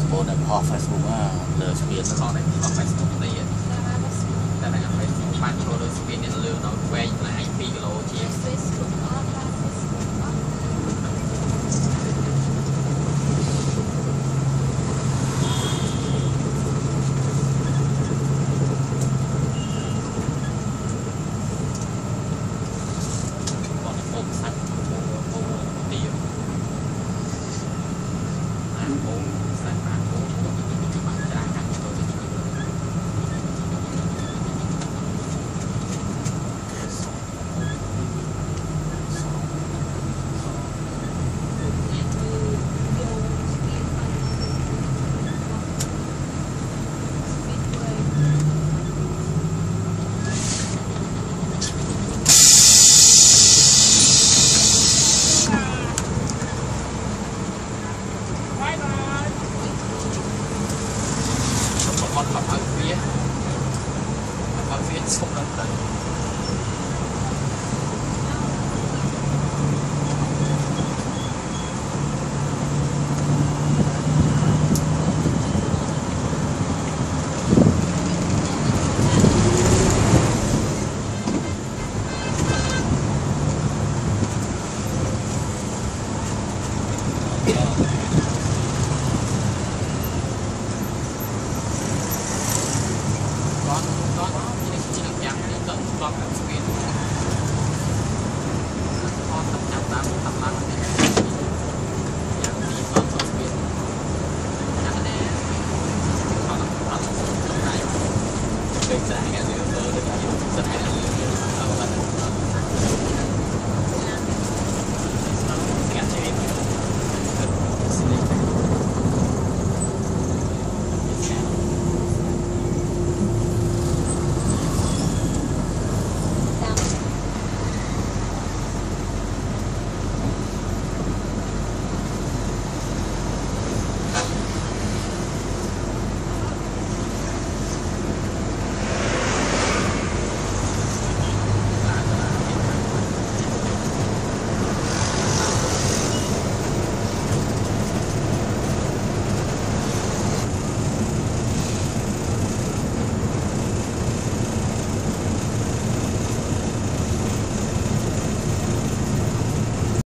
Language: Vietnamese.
bộ này pop Facebook á lừa spiên nó này pop Facebook nàyแต่ละไปบ้านกิโลโดยสปีดเนี่ยเร็วเราแวงหลายปีกิโลเชียก่อนโป่งสัตว์โป่งตีโป่ง